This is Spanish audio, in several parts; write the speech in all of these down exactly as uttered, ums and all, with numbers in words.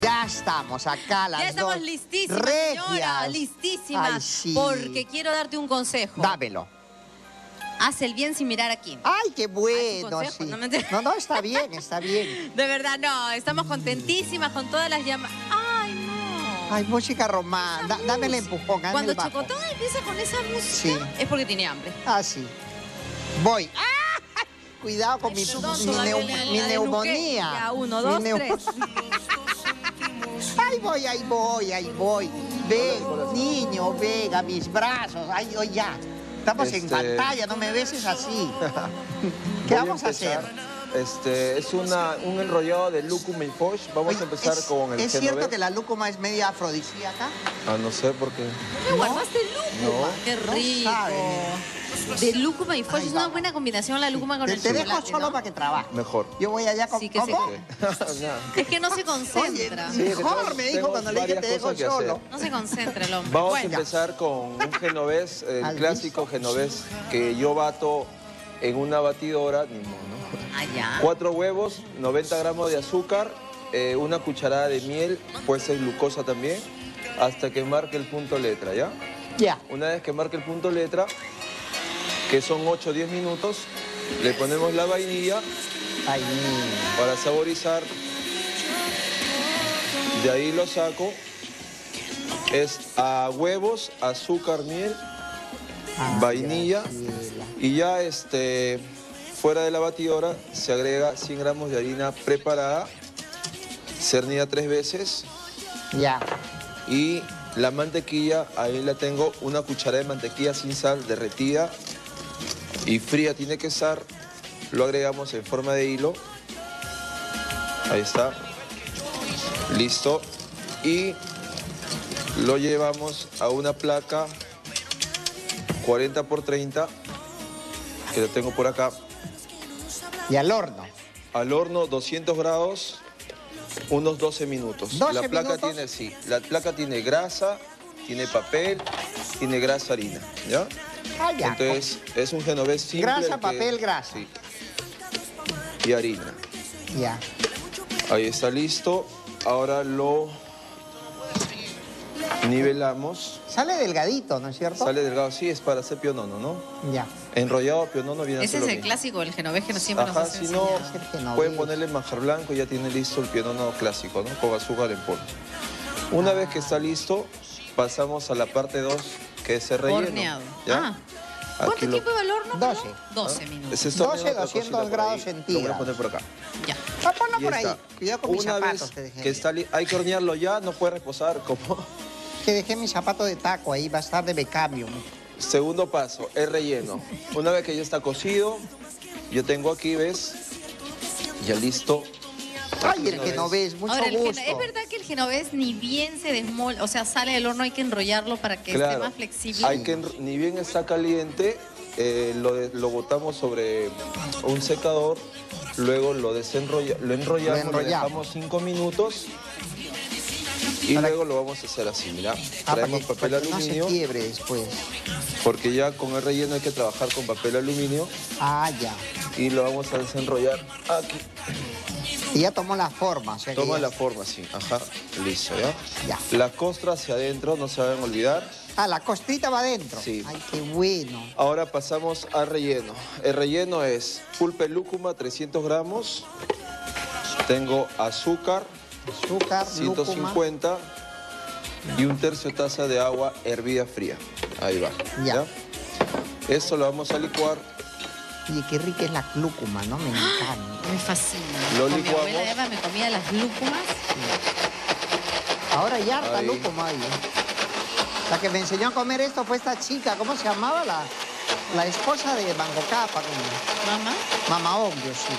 Ya estamos acá las Ya estamos dos. listísimas, Regias. señora, listísimas. Ay, sí. Porque quiero darte un consejo. Dámelo. Haz el bien sin mirar a quién. Ay, qué bueno, Ay, tu consejo, sí. no me entiendes. No, no, está bien, está bien. De verdad, no. Estamos contentísimas con todas las llamadas. Ay, no. Ay, música romántica. Da, dame el empujón, dame Cuando el bajo. Chocotón empieza con esa música, Sí. es porque tiene hambre. Ah, sí. Voy. ¡Ah! Cuidado con mi, Perdón, mi, todavía neu- le- mi la neumonía. Ya, uno, Mi dos, neu- tres. Ahí voy, ahí voy, ahí voy. Ven, niño, ven a mis brazos. Ay, oh, ya. Estamos en Este- pantalla, no me beses así. ¿Qué Voy vamos a hacer? empezar. Este, es una, un enrollado de lúcuma y foch. Vamos Oye, a empezar ¿es, con el ¿Es cierto genovés. que la lúcuma es media afrodisíaca? Ah, no sé por qué. ¿Me guardaste lúcuma? No. Qué No rico. saben. De lúcuma y foch Ay, es una vamos. buena combinación la lúcuma con Te, el te dejo chocolate, solo ¿no? para que trabaje. Mejor. Yo voy allá con... Sí, que se- ¿Cómo? Ya. Es que no se concentra. Oye, Sí, mejor tenemos- me dijo tenemos cuando le dije te varias dejo cosas que solo. hacer. No se concentra el hombre. Vamos Bueno, a empezar con un genovés, el ¿Has clásico genovés que yo bato en una batidora, ni modo, ¿no? allá. Cuatro huevos, noventa gramos de azúcar, eh, una cucharada de miel, puede ser glucosa también, hasta que marque el punto letra, ¿ya? Ya. Una vez que marque el punto letra, que son ocho o diez minutos, le ponemos la vainilla Ay, para saborizar. De ahí lo saco. Es a huevos, azúcar, miel, ay, vainilla. Graciela. Y ya este, fuera de la batidora se agrega cien gramos de harina preparada, cernida tres veces. Ya. Y la mantequilla, ahí la tengo, una cucharada de mantequilla sin sal, derretida y fría tiene que estar. Lo agregamos en forma de hilo. Ahí está. Listo. Y lo llevamos a una placa cuarenta por treinta, que la tengo por acá. Y al horno. Al horno, doscientos grados, unos doce minutos. ¿doce la placa minutos? tiene, sí, la placa tiene grasa, tiene papel, tiene grasa, harina, ¿ya? Ah, ya. Entonces, es un genovés simple. Grasa, el que- papel, grasa. Sí. Y harina. Ya. Ahí está listo. Ahora lo nivelamos. Sale delgadito, ¿no es cierto? Sale delgado, sí, es para hacer pionono, ¿no? Ya. Enrollado pionono viene a Ese ser es lo el mismo. clásico del genovés que nos siempre Ajá, nos hace si no, enseñar. Es el genovés. pueden ponerle manjar blanco y ya tiene listo el pionono clásico, ¿no? Con azúcar en polvo. Una vez que está listo, pasamos a la parte dos, que es el relleno. Horneado. ¿Ya? Ah. ¿Cuánto Aquí lo- tiempo va el horno? doce. perdón? doce minutos. Es esto, doce, otra doscientos cosita por grados ahí. centígrados. Lo voy a poner por acá. Ya. Ah, ponlo Y por ahí. está. Cuidado con mis Una zapatos vez que dejé. que está li- hay que hornearlo ya, no puede reposar como... Que dejé mi zapato de taco ahí, va a estar de becambio. Segundo paso, el relleno. Una vez que ya está cocido, yo tengo aquí, ¿ves? Ya listo. Ay, el Genovés. que no ves, mucho Ahora, el gusto. geno- es verdad que el genovés ni bien se desmolda, o sea, sale del horno, hay que enrollarlo para que esté más flexible. Hay que, enr- ni bien está caliente, eh, lo, de- lo botamos sobre un secador, luego lo desenrolla, lo enrollamos, Lo lo enrollamos. dejamos cinco minutos y Para- luego lo vamos a hacer así, mira. Ah, Traemos para que- papel para que no aluminio, se quiebre después. porque ya con el relleno hay que trabajar con papel aluminio Ah, ya. y lo vamos a desenrollar aquí. Y ya tomó la forma. O sea que Toma ya- la forma así, ajá, listo, ¿ya? Ya. La costra hacia adentro, no se vayan a olvidar. Ah, la costrita va adentro. Sí. Ay, qué bueno. Ahora pasamos al relleno. El relleno es pulpa de lúcuma, trescientos gramos. Tengo azúcar, Azúcar, ciento lúcuma. cincuenta. Y un tercio de taza de agua hervida fría. Ahí va. Ya. Esto lo vamos a licuar. Oye, qué rica es la lúcuma, ¿no? Me encanta. Me fascina. Lo Con mi licuamos. abuela Eva me comía las lúcumas. Ahora hay harta Ahí. lúcuma ahí. ¿eh? La que me enseñó a comer esto fue esta chica. ¿Cómo se llamaba? La, la esposa de Mango Capa. como- Mamá. Mamá Obvio, sí.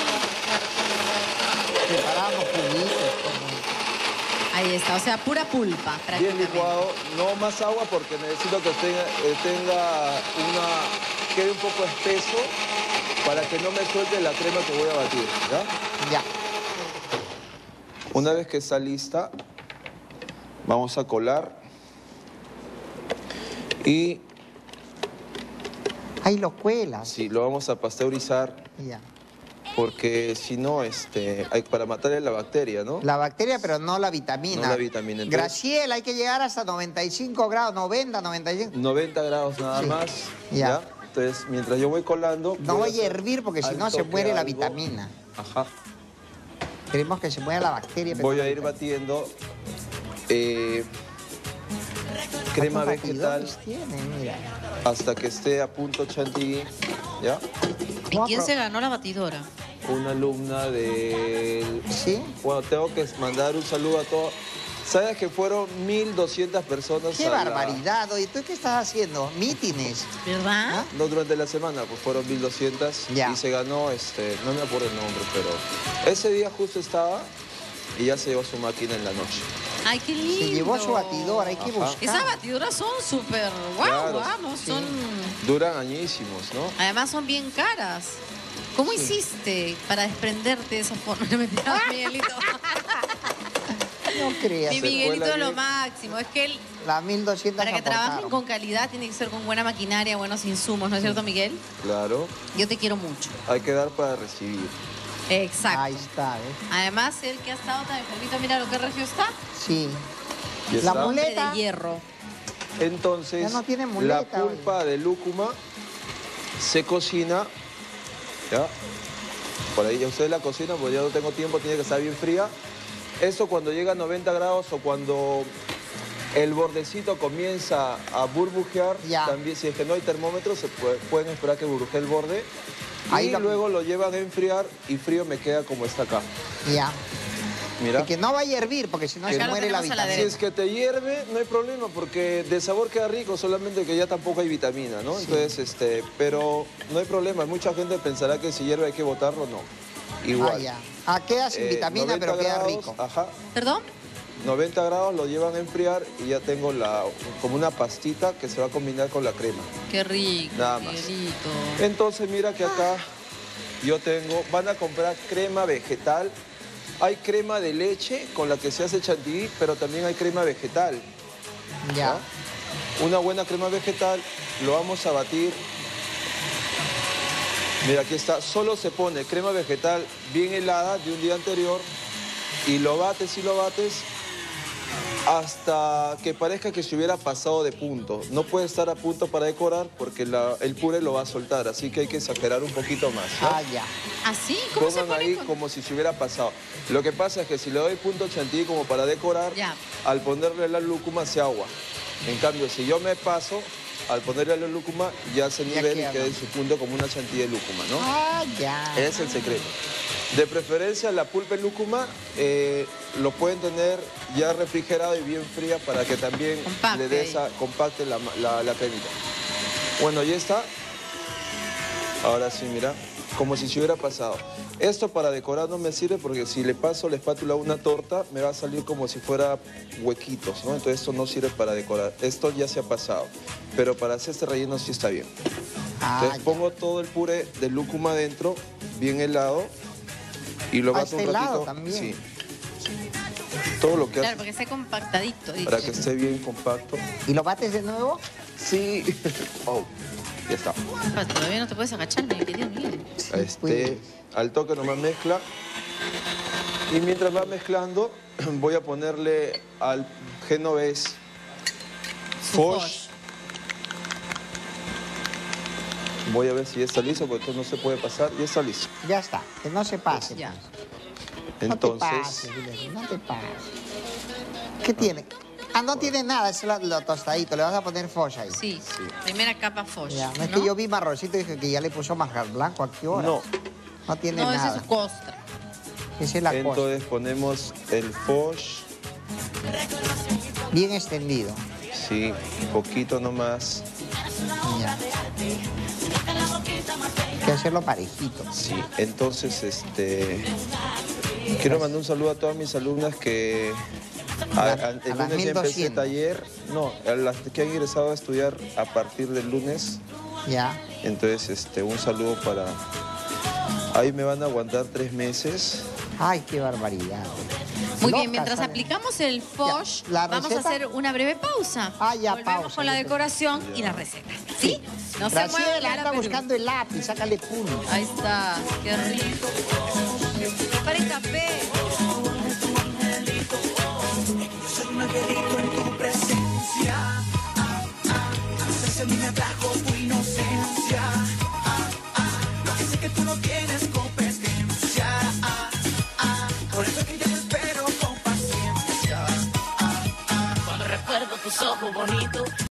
Preparábamos juguitos. como- Ahí está, o sea, pura pulpa, Bien prácticamente. licuado. No más agua porque necesito que tenga, eh, tenga una... quede un poco espeso para que no me suelte la crema que voy a batir, ¿ya? Ya. Una vez que está lista, vamos a colar y Ahí lo cuelas. sí, lo vamos a pasteurizar Ya. porque si no, este, hay para matarle la bacteria, ¿no? La bacteria, pero no la vitamina. No la vitamina. Entonces, Graciela, hay que llegar hasta noventa y cinco grados, noventa, noventa y cinco. noventa grados nada Sí. más. Ya. ¿ya? Entonces, mientras yo voy colando... No voy vaya a hacer hervir porque si al no se toque muere la algo. vitamina. Ajá. Queremos que se muera la bacteria. pero Voy no a la ir vitamina. batiendo eh, crema ¿Cuántos vegetal batidores tiene? Mira. hasta que esté a punto chantilly, ¿ya? ¿Y No, quién pero- se ganó la batidora? Una alumna del... ¿Sí? Bueno, tengo que mandar un saludo a todos. ¿Sabes que fueron mil doscientas personas? ¡Qué a la- barbaridad! Oye, ¿tú qué estás haciendo? Mítines. ¿Verdad? ¿Ah? No, durante la semana, pues fueron mil doscientas Ya. y se ganó, este, no me acuerdo el nombre, pero ese día justo estaba y ya se llevó su máquina en la noche. Ay, qué lindo. Se llevó su batidora, hay que Ajá. buscar. Esas batidoras son súper guau, Claro. vamos, Sí. son... Duran añísimos, ¿no? Además son bien caras. ¿Cómo Sí. hiciste para desprenderte de esa forma? No me entiendes, Miguelito. No creas. Mi Se Miguelito cuela es lo bien. máximo. Es que él, La mil doscientas para que trabajen aportaron. con calidad, tiene que ser con buena maquinaria, buenos insumos, ¿no es cierto, Miguel? Claro, Yo te quiero mucho. hay que dar para recibir. Exacto. Ahí está, ¿ves? Además, él que ha estado tan enfermito, mira lo que regio está. Sí. ¿Y La está? muleta. Hombre de hierro. Entonces, Ya no tiene la muleta, pulpa de lúcuma se cocina, ¿ya? Por ahí ya ustedes la cocinan, porque yo no tengo tiempo, tiene que estar bien fría. Eso cuando llega a noventa grados o cuando el bordecito comienza a burbujear, Ya. también si es que no hay termómetro, se puede- pueden esperar que burbujee el borde. Ahí y lo- luego lo llevan a enfriar y frío me queda como está acá. Ya. Mira. Y que no vaya a hervir porque si no Que se acá lo muere la tenemos a la vitamina. Si es que te hierve, no hay problema, porque de sabor queda rico, solamente que ya tampoco hay vitamina, ¿no? Sí. Entonces, este, pero no hay problema. Mucha gente pensará que si hierve hay que botarlo, no. Igual. Ah, ya. Ah, queda sin Eh, vitamina, noventa pero queda grados, rico. Ajá. ¿Perdón? noventa grados lo llevan a enfriar y ya tengo la, como una pastita que se va a combinar con la crema. Qué rico, Nada más. Miguelito. Entonces, mira que acá yo tengo, van a comprar crema vegetal. Hay crema de leche con la que se hace chantilly, pero también hay crema vegetal. Ya. Una buena crema vegetal, lo vamos a batir. Mira, aquí está, solo se pone crema vegetal bien helada de un día anterior y lo bates y lo bates hasta que parezca que se hubiera pasado de punto. No puede estar a punto para decorar porque la- el puré lo va a soltar, así que hay que exagerar un poquito más, ¿no? Ah, ya. ¿Así? ¿Cómo se Pongan pone? ahí con- como si se hubiera pasado. Lo que pasa es que si le doy punto chantilly como para decorar, Ya. al ponerle la lúcuma se agua. En cambio, si yo me paso, al ponerle la lúcuma ya se Ya nivela queda, y queda ¿no? en su punto como una chantilly de lúcuma, ¿no? Ah, ya. Ese es el secreto. De preferencia, la pulpa de lúcuma eh, lo pueden tener ya refrigerado y bien fría para que también Compacte le dé ahí. esa, compacte la, la, la cremita. Bueno, ya está. Ahora sí, mira, como si se hubiera pasado. Esto para decorar no me sirve porque si le paso la espátula a una torta, me va a salir como si fuera huequitos, ¿no? Entonces esto no sirve para decorar. Esto ya se ha pasado. Pero para hacer este relleno sí está bien. Ah, Entonces ya. pongo todo el puré de lúcuma adentro, bien helado, y lo Ah, bato está un helado ratito. también. Sí. Todo lo que Claro, hace porque esté compactadito. dice. para que esté bien compacto. ¿Y lo bates de nuevo? Sí. Oh, ya está. Ah, todavía no te puedes agachar, mi querido Miguel. Este, pues. al toque nomás mezcla. Y mientras va mezclando, voy a ponerle al genovés Su Foch. Foch. Voy a ver si ya está listo, porque esto no se puede pasar. Ya está listo. Ya está, que no se pase. Ya. No te Entonces, pases, Julián, no te pases. ¿Qué tiene? Ah, no tiene nada, es lo, lo tostadito, le vas a poner folla ahí. Sí. Sí. Primera capa Foch. Ya, no es que yo vi marroncito y dije que ya le puso manjar blanco, ¿a qué hora? no. No tiene No, esa nada. es su costra. Esa es la cosa. Entonces ponemos el Foch. Bien extendido. Sí, poquito nomás. Ya. Hay que hacerlo parejito. Sí, entonces, este... Quiero mandar un saludo a todas mis alumnas que... A, A a- la- a el las lunes ya mil empecé doscientos. taller. No, a las que han ingresado a estudiar a partir del lunes. Ya. Entonces, este, un saludo para... Ahí me van a aguantar tres meses. Ay, qué barbaridad. Muy Loca, bien, mientras ¿sabes? aplicamos el foch, Ya, ¿la vamos a receta? hacer una breve pausa. Ah, ya, Volvemos pausa, con la ya. decoración y la receta. ¿Sí? No se mueva Graciela, la anda Perú. buscando el lápiz, sácale punta. Ahí está, qué rico. Preparen café. Soy un angelito en tu presencia. Ah, ah, a mí me atrajo tu inocencia. Ah, ah, lo que sé que tú no tienes competencia. Ah, ah, por eso es que yo te espero con paciencia. Ah, ah, cuando recuerdo tus ojos bonitos.